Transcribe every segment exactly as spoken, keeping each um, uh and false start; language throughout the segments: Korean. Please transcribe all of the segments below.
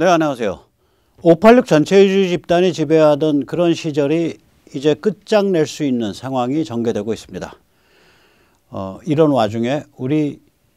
네, 안녕하세요. 오팔육 전체주의 집단이 지배하던 그런 시절이 이제 끝장낼 수 있는 상황이 전개되고 있습니다. 어, 이런 와중에 우리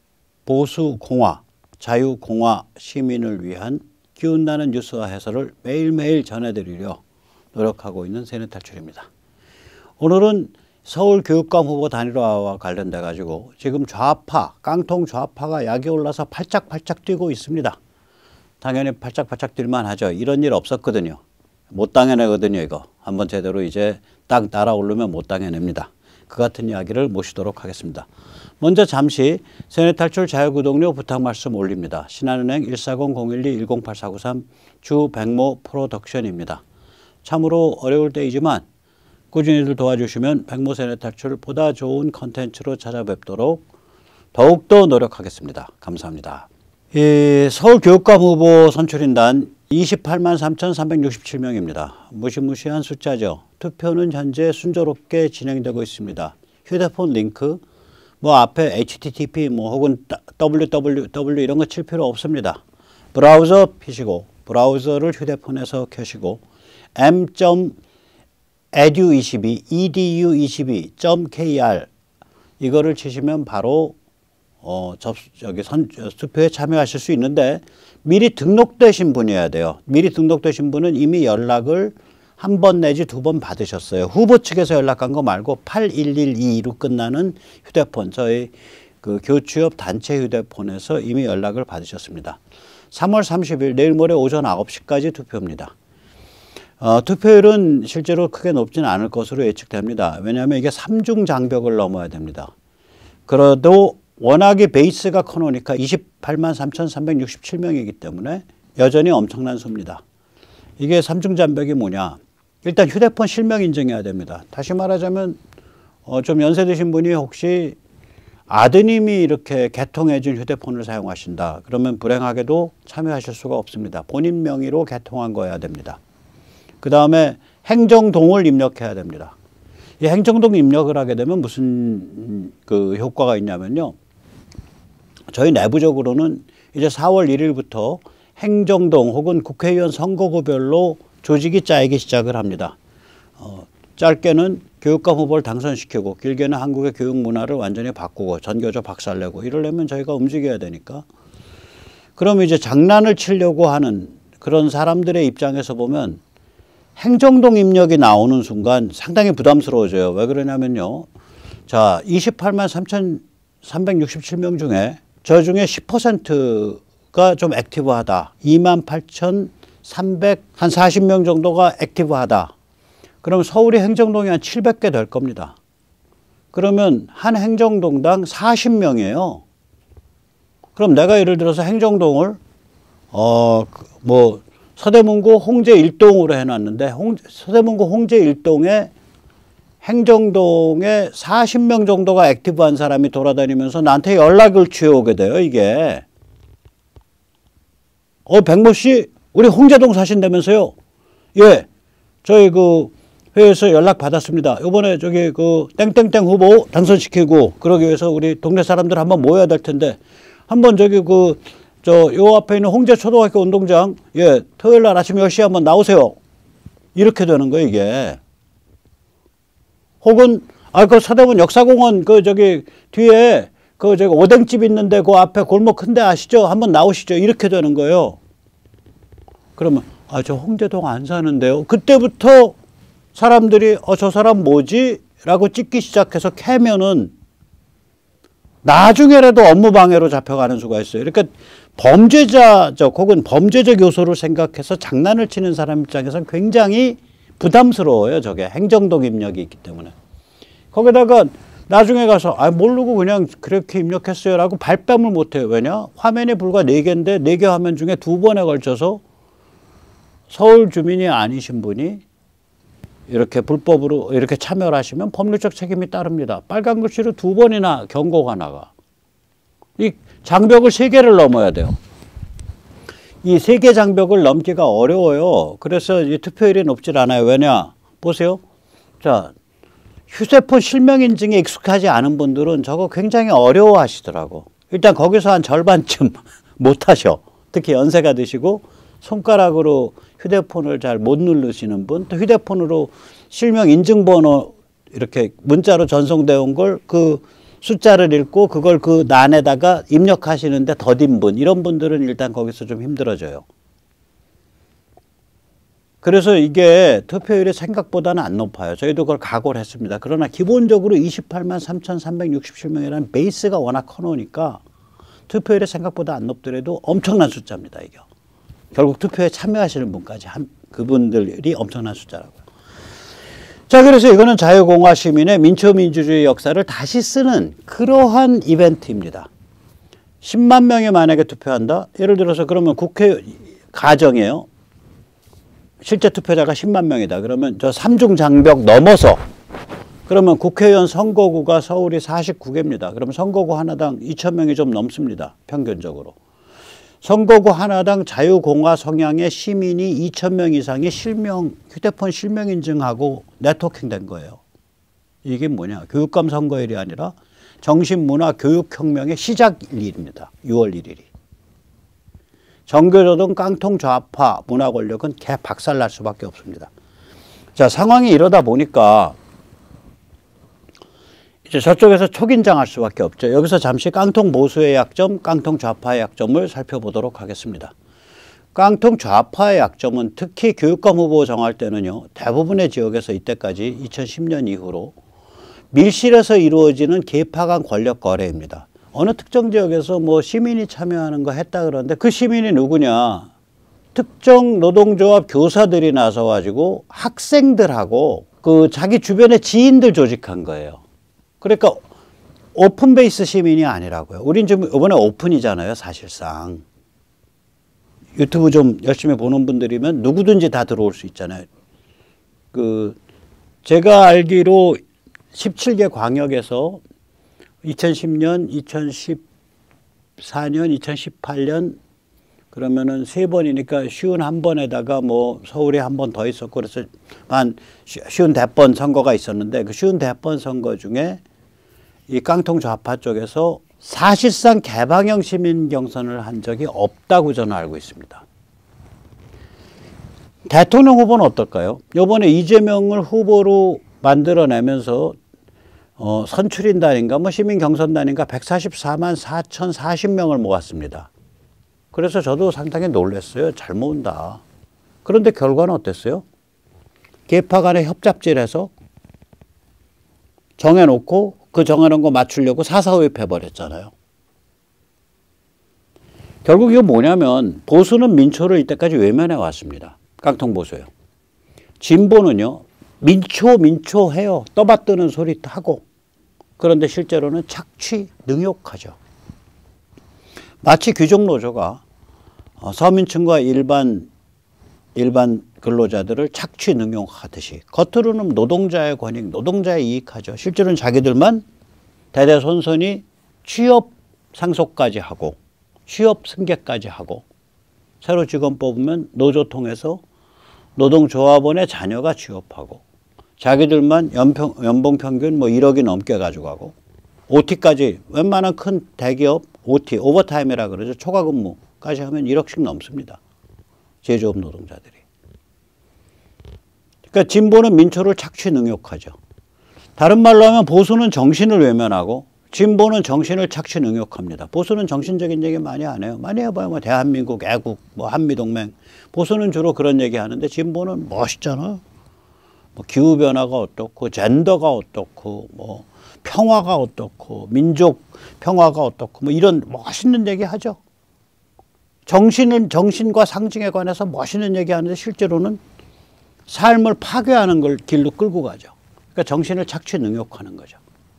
보수공화, 자유공화 시민을 위한 기운나는 뉴스와 해설을 매일매일 전해드리려 노력하고 있는 세뇌탈출입니다. 오늘은 서울교육감 후보 단일화와 관련돼 가지고 지금 좌파, 깡통 좌파가 약이 올라서 팔짝팔짝 뛰고 있습니다. 당연히 팔짝팔짝 뛸만 하죠. 이런 일 없었거든요. 못 당해내거든요. 이거 한번 제대로 이제 딱 날아오르면 못 당해냅니다. 그 같은 이야기를 모시도록 하겠습니다. 먼저 잠시 세뇌탈출 자유구독료 부탁 말씀 올립니다. 신한은행 일사공 공일이 일공팔사구삼 주백모 프로덕션입니다. 참으로 어려울 때이지만 꾸준히들 도와주시면 백모 세뇌탈출 보다 좋은 컨텐츠로 찾아뵙도록 더욱더 노력하겠습니다. 감사합니다. 이 서울교육감 후보 선출인단 이십팔만 삼천삼백육십칠 명입니다. 무시무시한 숫자죠. 투표는 현재 순조롭게 진행되고 있습니다. 휴대폰 링크, 뭐 앞에 에이치티티피 뭐 혹은 더블유더블유더블유 이런 거 칠 필요 없습니다. 브라우저 피시고 브라우저를 휴대폰에서 켜시고 엠 에듀 이십이, 이디유 이십이 점 케이알 이거를 치시면 바로 어, 접, 저기 선, 투표에 참여하실 수 있는데 미리 등록되신 분이어야 돼요. 미리 등록되신 분은 이미 연락을 한 번 내지 두 번 받으셨어요. 후보 측에서 연락한 거 말고 팔일일이로 끝나는 휴대폰, 저희 그 교취업 단체 휴대폰에서 이미 연락을 받으셨습니다. 삼월 삼십일 내일 모레 오전 아홉 시까지 투표입니다. 어, 투표율은 실제로 크게 높지는 않을 것으로 예측됩니다. 왜냐하면 이게 삼중 장벽을 넘어야 됩니다. 그래도 워낙에 베이스가 커놓으니까 이십팔만 삼천삼백육십칠 명이기 때문에 여전히 엄청난 수입니다. 이게 삼중 장벽이 뭐냐? 일단 휴대폰 실명 인증해야 됩니다. 다시 말하자면 어, 좀 연세 드신 분이 혹시 아드님이 이렇게 개통해 준 휴대폰을 사용하신다. 그러면 불행하게도 참여하실 수가 없습니다. 본인 명의로 개통한 거여야 됩니다. 그 다음에 행정동을 입력해야 됩니다. 이 행정동 입력을 하게 되면 무슨 그 효과가 있냐면요. 저희 내부적으로는 이제 사월 일일부터 행정동 혹은 국회의원 선거구별로 조직이 짜이기 시작을 합니다. 어, 짧게는 교육감 후보를 당선시키고 길게는 한국의 교육 문화를 완전히 바꾸고 전교조 박살내고 이러려면 저희가 움직여야 되니까. 그럼 이제 장난을 치려고 하는 그런 사람들의 입장에서 보면 행정동 입력이 나오는 순간 상당히 부담스러워져요. 왜 그러냐면요. 자, 이십팔만 삼천삼백육십칠 명 중에 저 중에 십 퍼센트가 좀 액티브하다. 이만 팔천삼백사십 명 정도가 액티브하다. 그럼 서울이 행정동이 한 칠백 개 될 겁니다. 그러면 한 행정동당 사십 명이에요. 그럼 내가 예를 들어서 행정동을 어, 뭐 서대문구 홍제 일 동으로 해놨는데 홍, 서대문구 홍제 일 동에 행정동에 사십 명 정도가 액티브한 사람이 돌아다니면서 나한테 연락을 취해오게 돼요. 이게. 어, 백모 씨, 우리 홍제동 사신다면서요? 예, 저희 그 회에서 연락 받았습니다. 이번에 저기 그 땡땡땡 후보 당선시키고 그러기 위해서 우리 동네 사람들 한번 모여야 될 텐데 한번 저기 그 저 요 앞에 있는 홍제 초등학교 운동장 예 토요일 날 아침 열 시에 한번 나오세요. 이렇게 되는 거예요, 이게. 혹은 아 그 서대문 역사공원 그 저기 뒤에 그 저기 오뎅집 있는데 그 앞에 골목 큰데 아시죠? 한번 나오시죠. 이렇게 되는 거예요. 그러면 아 저 홍제동 안 사는데요. 그때부터 사람들이 어 저 사람 뭐지? 라고 찍기 시작해서 캐면은 나중에라도 업무 방해로 잡혀가는 수가 있어요. 그러니까 범죄자적 혹은 범죄적 요소를 생각해서 장난을 치는 사람 입장에서는 굉장히 부담스러워요. 저게 행정동 입력이 있기 때문에. 거기다가 나중에 가서 아 모르고 그냥 그렇게 입력했어요 라고 발뺌을 못해요. 왜냐? 화면이 불과 네 개인데 네 개 화면 중에 두 번에 걸쳐서 서울 주민이 아니신 분이 이렇게 불법으로 이렇게 참여를 하시면 법률적 책임이 따릅니다. 빨간 글씨로 두 번이나 경고가 나가. 이 장벽을 세 개를 넘어야 돼요. 이 세 개 장벽을 넘기가 어려워요. 그래서 이 투표율이 높질 않아요. 왜냐? 보세요. 자, 휴대폰 실명 인증에 익숙하지 않은 분들은 저거 굉장히 어려워 하시더라고. 일단 거기서 한 절반쯤 못 하셔. 특히 연세가 드시고 손가락으로 휴대폰을 잘 못 누르시는 분, 또 휴대폰으로 실명 인증번호 이렇게 문자로 전송되어 온 걸 그 숫자를 읽고 그걸 그 난에다가 입력하시는데 더딘 분, 이런 분들은 일단 거기서 좀 힘들어져요. 그래서 이게 투표율이 생각보다는 안 높아요. 저희도 그걸 각오를 했습니다. 그러나 기본적으로 이십팔만 삼천삼백육십칠 명이라는 베이스가 워낙 커놓으니까 투표율이 생각보다 안 높더라도 엄청난 숫자입니다. 이게 결국 투표에 참여하시는 분까지 한 그분들이 엄청난 숫자라고요. 자, 그래서 이거는 자유공화 시민의 민초민주주의 역사를 다시 쓰는 그러한 이벤트입니다. 십만 명이 만약에 투표한다. 예를 들어서 그러면 국회 가정이에요. 실제 투표자가 십만 명이다. 그러면 저 삼중 장벽 넘어서 그러면 국회의원 선거구가 서울이 사십구 개입니다. 그러면 선거구 하나당 이천 명이 좀 넘습니다. 평균적으로. 선거구 하나당 자유공화 성향의 시민이 이천 명 이상이 실명, 휴대폰 실명 인증하고 네트워킹 된 거예요. 이게 뭐냐. 교육감 선거일이 아니라 정신문화 교육혁명의 시작일입니다. 유월 일일이. 정교조든 깡통 좌파 문화 권력은 개 박살날 수밖에 없습니다. 자, 상황이 이러다 보니까 이제 저쪽에서 초긴장할 수밖에 없죠. 여기서 잠시 깡통 보수의 약점, 깡통 좌파의 약점을 살펴보도록 하겠습니다. 깡통 좌파의 약점은 특히 교육감 후보 정할 때는요. 대부분의 지역에서 이때까지 이천십 년 이후로 밀실에서 이루어지는 계파 간 권력 거래입니다. 어느 특정 지역에서 뭐 시민이 참여하는 거 했다 그러는데 그 시민이 누구냐. 특정 노동조합 교사들이 나서가지고 학생들하고 그 자기 주변의 지인들 조직한 거예요. 그러니까 오픈 베이스 시민이 아니라고요. 우린 지금 이번에 오픈이잖아요. 사실상. 유튜브 좀 열심히 보는 분들이면 누구든지 다 들어올 수 있잖아요. 그 제가 알기로 십칠 개 광역에서 이천십 년, 이천십사 년, 이천십팔 년 그러면은 세 번이니까 쉬운 한 번에다가 뭐 서울에 한 번 더 있었고 그래서 한 쉬운 대번 선거가 있었는데 그 쉬운 대번 선거 중에 이 깡통 좌파 쪽에서 사실상 개방형 시민 경선을 한 적이 없다고 저는 알고 있습니다. 대통령 후보는 어떨까요? 이번에 이재명을 후보로 만들어내면서 어, 선출인단인가 뭐 시민경선단인가 백사십사만 사천사십 명을 모았습니다. 그래서 저도 상당히 놀랐어요. 잘 모은다. 그런데 결과는 어땠어요? 계파 간의 협잡질해서 정해놓고 그 정해놓은 거 맞추려고 사사오입해버렸잖아요. 결국 이거 뭐냐면 보수는 민초를 이때까지 외면해 왔습니다. 깡통 보수예요. 진보는요. 민초 민초 해요. 떠받드는 소리 하고 그런데 실제로는 착취 능욕하죠. 마치 귀족노조가 서민층과 일반 일반 근로자들을 착취 능욕하듯이 겉으로는 노동자의 권익, 노동자의 이익하죠. 실제로는 자기들만 대대손손이 취업 상속까지 하고 취업 승계까지 하고 새로 직원 뽑으면 노조 통해서 노동조합원의 자녀가 취업하고 자기들만 연평, 연봉 평균 뭐 일억이 넘게 가져가고 오티까지 웬만한 큰 대기업 오티, 오버타임이라 그러죠. 초과 근무까지 하면 일억씩 넘습니다. 제조업 노동자들이. 그러니까 진보는 민초를 착취 능욕하죠. 다른 말로 하면 보수는 정신을 외면하고 진보는 정신을 착취 능욕합니다. 보수는 정신적인 얘기 많이 안 해요. 많이 해봐요. 뭐 대한민국, 애국, 뭐 한미동맹. 보수는 주로 그런 얘기 하는데 진보는 멋있잖아. 뭐 기후변화가 어떻고, 젠더가 어떻고, 뭐 평화가 어떻고, 민족 평화가 어떻고, 뭐 이런 멋있는 얘기 하죠. 정신은 정신과 상징에 관해서 멋있는 얘기 하는데 실제로는 삶을 파괴하는 걸 길로 끌고 가죠. 그러니까 정신을 착취 능욕하는 거죠.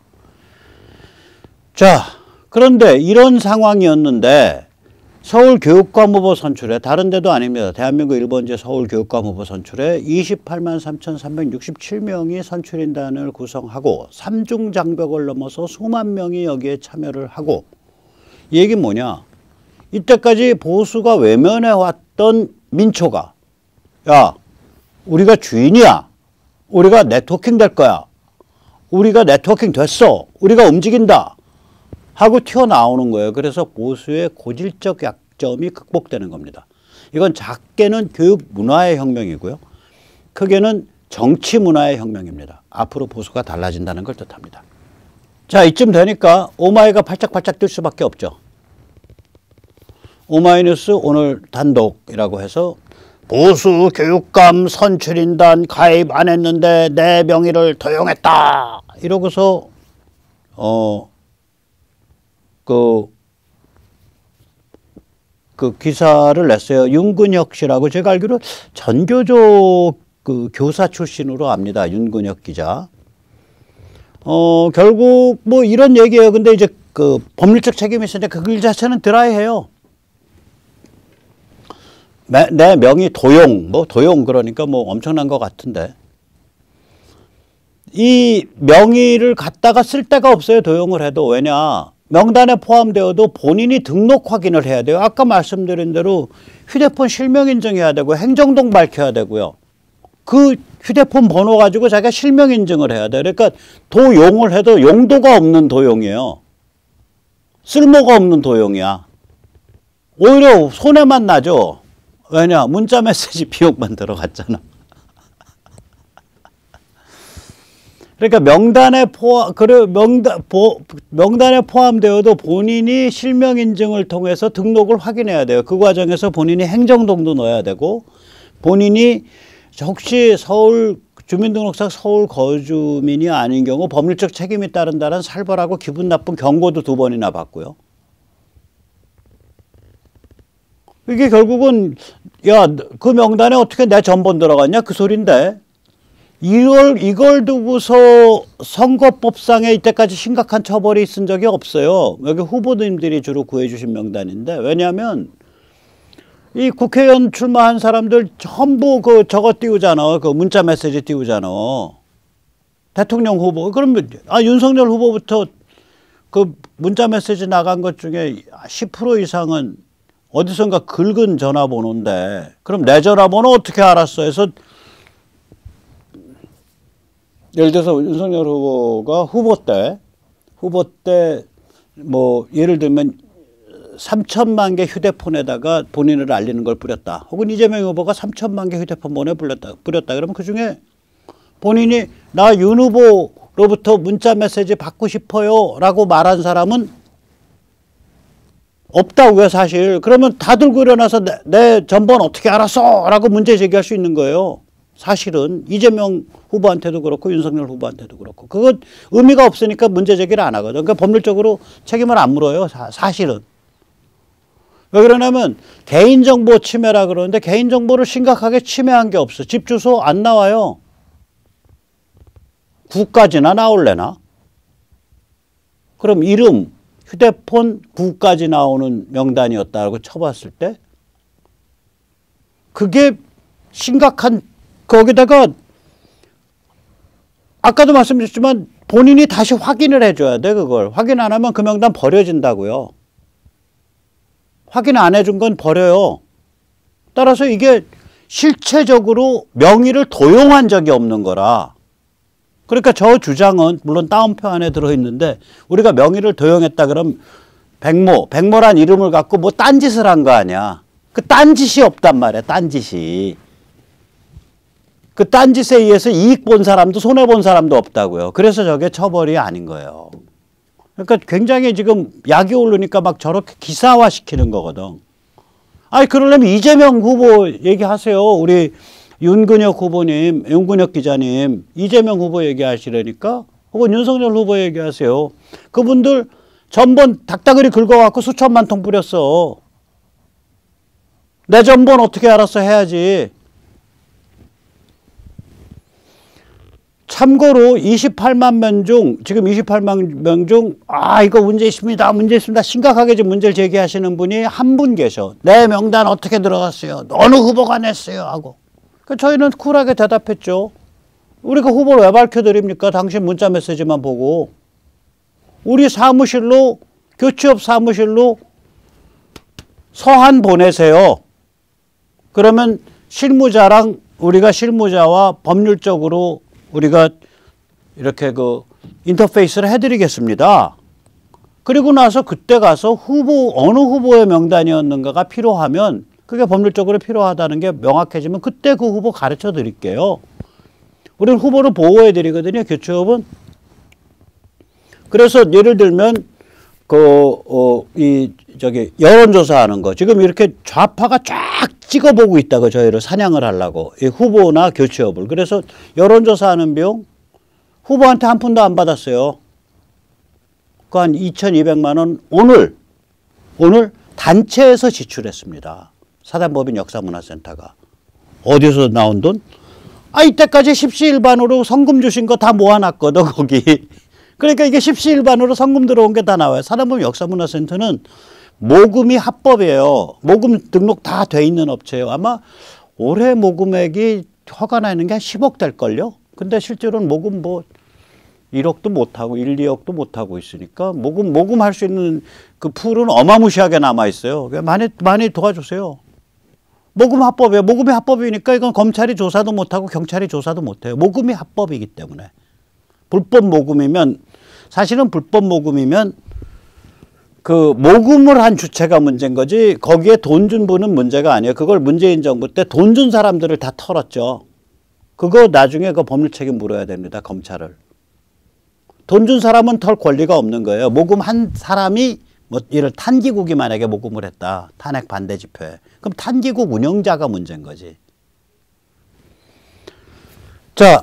자, 그런데 이런 상황이었는데 서울 교육감 후보 선출에 다른 데도 아닙니다. 대한민국 일 번째 서울 교육감 후보 선출에 이십팔만 삼천삼백육십칠 명이 선출인단을 구성하고 삼중 장벽을 넘어서 수만 명이 여기에 참여를 하고 이 얘기는 뭐냐. 이때까지 보수가 외면해왔던 민초가 야 우리가 주인이야. 우리가 네트워킹 될 거야. 우리가 네트워킹 됐어. 우리가 움직인다. 하고 튀어나오는 거예요. 그래서 보수의 고질적 약점이 극복되는 겁니다. 이건 작게는 교육 문화의 혁명이고요. 크게는 정치 문화의 혁명입니다. 앞으로 보수가 달라진다는 걸 뜻합니다. 자, 이쯤 되니까 오마이가 팔짝팔짝 뛸 수밖에 없죠. 오마이뉴스 오늘 단독이라고 해서 보수 교육감 선출인단 가입 안 했는데 내 명의를 도용했다 이러고서 어 그 그 기사를 냈어요. 윤근혁 씨라고 제가 알기로 전교조 그 교사 출신으로 압니다. 윤근혁 기자. 어 결국 뭐 이런 얘기예요. 근데 이제 그 법률적 책임이 있으니까 그 글 자체는 드라이해요. 내, 내 명의 도용, 뭐 도용 그러니까 뭐 엄청난 것 같은데 이 명의를 갖다가 쓸 데가 없어요. 도용을 해도. 왜냐 명단에 포함되어도 본인이 등록 확인을 해야 돼요. 아까 말씀드린 대로 휴대폰 실명 인증해야 되고 행정동 밝혀야 되고요. 그 휴대폰 번호 가지고 자기가 실명 인증을 해야 돼요. 그러니까 도용을 해도 용도가 없는 도용이에요. 쓸모가 없는 도용이야. 오히려 손해만 나죠. 왜냐 문자 메시지 비용만 들어갔잖아. 그러니까 명단에 포함 그래 명단 보, 명단에 포함되어도 본인이 실명 인증을 통해서 등록을 확인해야 돼요. 그 과정에서 본인이 행정동도 넣어야 되고 본인이 혹시 서울 주민등록상 서울 거주민이 아닌 경우 법률적 책임이 따른다는 살벌하고 기분 나쁜 경고도 두 번이나 받고요. 이게 결국은 야, 그 명단에 어떻게 내 전번 들어갔냐 그 소린데 이걸 이걸 두고서 선거법상에 이때까지 심각한 처벌이 있은 적이 없어요. 여기 후보님들이 주로 구해주신 명단인데 왜냐하면 이 국회의원 출마한 사람들 전부 그 저거 띄우잖아. 그 문자 메시지 띄우잖아. 대통령 후보. 그러면 아 윤석열 후보부터 그 문자 메시지 나간 것 중에 십 퍼센트 이상은 어디선가 긁은 전화번호인데 그럼 내 전화번호 어떻게 알았어 해서 예를 들어서 윤석열 후보가 후보 때 후보 때 뭐 예를 들면 삼천만 개 휴대폰에다가 본인을 알리는 걸 뿌렸다. 혹은 이재명 후보가 삼천만 개 휴대폰번호에 뿌렸다. 뿌렸다. 그러면 그중에 본인이 나 윤 후보로부터 문자 메시지 받고 싶어요 라고 말한 사람은 없다고요 사실. 그러면 다 들고 일어나서 내, 내 전번 어떻게 알았어? 라고 문제 제기할 수 있는 거예요. 사실은 이재명 후보한테도 그렇고 윤석열 후보한테도 그렇고 그건 의미가 없으니까 문제 제기를 안 하거든. 그러니까 법률적으로 책임을 안 물어요. 사, 사실은. 왜 그러냐면 개인정보 침해라 그러는데 개인정보를 심각하게 침해한 게 없어. 집 주소 안 나와요. 구까지나 나올래나? 그럼 이름, 휴대폰 구까지 나오는 명단이었다고 쳐봤을 때 그게 심각한 거기다가 아까도 말씀드렸지만 본인이 다시 확인을 해줘야 돼. 그걸 확인 안 하면 그 명단 버려진다고요. 확인 안 해준 건 버려요. 따라서 이게 실체적으로 명의를 도용한 적이 없는 거라. 그러니까 저 주장은 물론 따옴표 안에 들어있는데 우리가 명의를 도용했다 그러면 백모, 백모란 이름을 갖고 뭐 딴짓을 한 거 아니야. 그 딴짓이 없단 말이야. 딴짓이. 그 딴짓에 의해서 이익 본 사람도 손해본 사람도 없다고요. 그래서 저게 처벌이 아닌 거예요. 그러니까 굉장히 지금 약이 오르니까 막 저렇게 기사화 시키는 거거든. 아니 그러려면 이재명 후보 얘기하세요. 우리 윤근혁 후보님, 윤근혁 기자님 이재명 후보 얘기하시려니까 혹은 윤석열 후보 얘기하세요. 그분들 전번 닭다그리 긁어갖고 수천만 통 뿌렸어. 내 전번 어떻게 알았어 해야지. 참고로 이십팔만 명 중 지금 이십팔만 명 중 아 이거 문제 있습니다. 문제 있습니다. 심각하게 지금 문제를 제기하시는 분이 한 분 계셔. 내 명단 어떻게 들어갔어요? 어느 후보가 냈어요? 하고. 그러니까 저희는 쿨하게 대답했죠. 우리가 후보를 왜 밝혀드립니까? 당신 문자 메시지만 보고. 우리 사무실로 교취업 사무실로 서한 보내세요. 그러면 실무자랑 우리가 실무자와 법률적으로 우리가 이렇게 그 인터페이스를 해드리겠습니다. 그리고 나서 그때 가서 후보 어느 후보의 명단이었는가가 필요하면 그게 법률적으로 필요하다는 게 명확해지면 그때 그 후보 가르쳐 드릴게요. 우리는 후보를 보호해 드리거든요. 교체협은. 그래서 예를 들면 그, 어, 이, 저기, 여론조사하는 거. 지금 이렇게 좌파가 쫙 찍어보고 있다고 저희를 사냥을 하려고. 이 후보나 교체협을. 그래서 여론조사하는 비용 후보한테 한 푼도 안 받았어요. 그 한 이천이백만 원 오늘, 오늘 단체에서 지출했습니다. 사단법인 역사문화센터가. 어디서 나온 돈? 아, 이때까지 십시일반으로 성금 주신 거 다 모아놨거든, 거기. 그러니까 이게 십시일반으로 성금 들어온 게 다 나와요. 사단법인 역사문화센터는 모금이 합법이에요. 모금 등록 다 돼 있는 업체예요. 아마 올해 모금액이 허가 나 있는 게 한 십억 될걸요. 근데 실제로는 모금 뭐 일억도 못하고 일, 이억도 못하고 있으니까 모금, 모금할 수 있는 그 풀은 어마무시하게 남아있어요. 많이, 많이 도와주세요. 모금 합법이에요. 모금이 합법이니까 이건 검찰이 조사도 못하고 경찰이 조사도 못해요. 모금이 합법이기 때문에. 불법 모금이면, 사실은 불법 모금이면 그 모금을 한 주체가 문제인 거지 거기에 돈 준 분은 문제가 아니에요. 그걸 문재인 정부 때 돈 준 사람들을 다 털었죠. 그거 나중에 그 법률 책임 물어야 됩니다. 검찰을. 돈 준 사람은 털 권리가 없는 거예요. 모금한 사람이 뭐 이를 탄기국이 만약에 모금을 했다. 탄핵 반대 집회에. 그럼 탄기국 운영자가 문제인 거지. 자,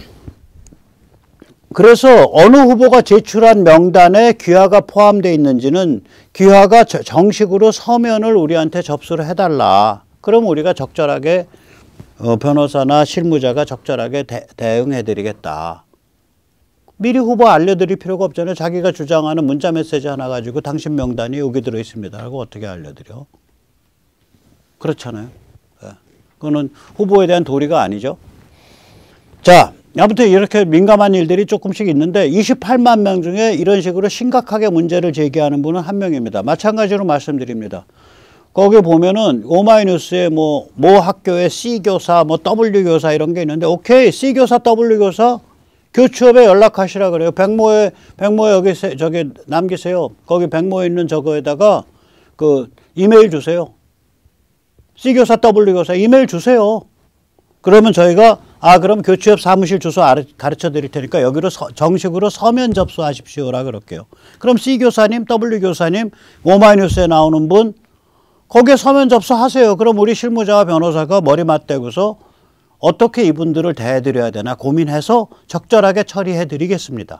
그래서 어느 후보가 제출한 명단에 귀하가 포함되어 있는지는 귀하가 정식으로 서면을 우리한테 접수를 해달라. 그럼 우리가 적절하게 어, 변호사나 실무자가 적절하게 대, 대응해드리겠다. 미리 후보 알려드릴 필요가 없잖아요. 자기가 주장하는 문자 메시지 하나 가지고 당신 명단이 여기 들어있습니다 하고 어떻게 알려드려? 그렇잖아요. 네. 그거는 후보에 대한 도리가 아니죠. 자, 아무튼 이렇게 민감한 일들이 조금씩 있는데 이십팔만 명 중에 이런 식으로 심각하게 문제를 제기하는 분은 한 명입니다. 마찬가지로 말씀드립니다. 거기 보면은 오마이뉴스에 뭐, 모 학교의 C교사, 뭐 W교사 이런 게 있는데 오케이, C교사, W교사 교추협에 연락하시라 그래요. 백모에, 백모에 여기 저기 남기세요. 거기 백모에 있는 저거에다가 그 이메일 주세요. C교사, W교사 이메일 주세요. 그러면 저희가 아 그럼 교추협 사무실 주소 가르쳐 드릴 테니까 여기로 서, 정식으로 서면 접수하십시오라 그럴게요. 그럼 C교사님, W교사님, 오마이뉴스에 나오는 분 거기에 서면 접수하세요. 그럼 우리 실무자와 변호사가 머리 맞대고서 어떻게 이분들을 대해드려야 되나 고민해서 적절하게 처리해 드리겠습니다.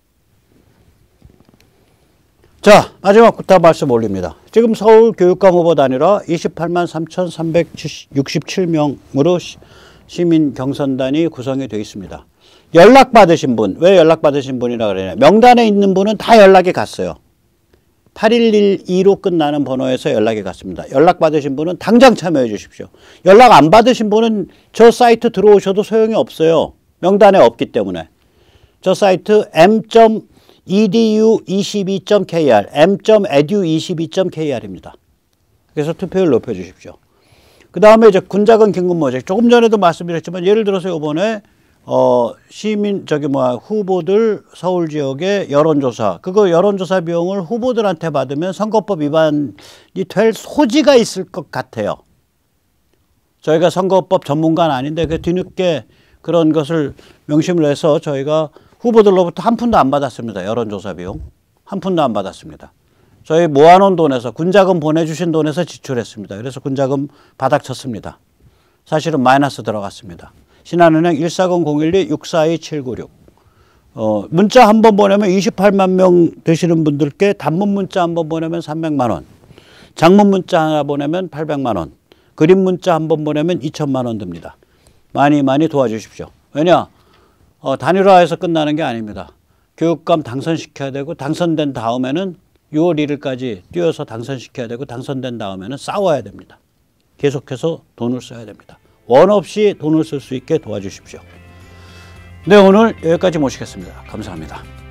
자, 마지막 부터 말씀 올립니다. 지금 서울 교육감 후보 단위라 이십팔만 삼천삼백육십칠 명으로 시, 시민 경선단이 구성이 되어 있습니다. 연락받으신 분, 왜 연락받으신 분이라 그러냐. 명단에 있는 분은 다 연락이 갔어요. 팔일일이로 끝나는 번호에서 연락이 갔습니다. 연락받으신 분은 당장 참여해 주십시오. 연락 안 받으신 분은 저 사이트 들어오셔도 소용이 없어요. 명단에 없기 때문에. 저 사이트 엠 이디유 이십이 점 케이알, 엠 에듀 이십이 점 케이알입니다. 그래서 투표율 높여 주십시오. 그 다음에 이제 군자금 긴급 모집. 조금 전에도 말씀드렸지만 예를 들어서 이번에 어, 시민, 저기 뭐야, 후보들 서울 지역의 여론조사. 그거 여론조사 비용을 후보들한테 받으면 선거법 위반이 될 소지가 있을 것 같아요. 저희가 선거법 전문가는 아닌데 그 뒤늦게 그런 것을 명심을 해서 저희가 후보들로부터 한 푼도 안 받았습니다. 여론조사 비용. 한 푼도 안 받았습니다. 저희 모아놓은 돈에서 군자금 보내주신 돈에서 지출했습니다. 그래서 군자금 바닥 쳤습니다. 사실은 마이너스 들어갔습니다. 신한은행 일사공 공일이 육사이 칠구육. 어, 문자 한 번 보내면 이십팔만 명 되시는 분들께 단문 문자 한 번 보내면 삼백만 원. 장문 문자 하나 보내면 팔백만 원. 그림 문자 한 번 보내면 이천만 원 듭니다. 많이 많이 도와주십시오. 왜냐? 어, 단일화해서 끝나는 게 아닙니다. 교육감 당선시켜야 되고 당선된 다음에는 유월 일일까지 뛰어서 당선시켜야 되고 당선된 다음에는 싸워야 됩니다. 계속해서 돈을 써야 됩니다. 원 없이 돈을 쓸 수 있게 도와주십시오. 네, 오늘 여기까지 모시겠습니다. 감사합니다.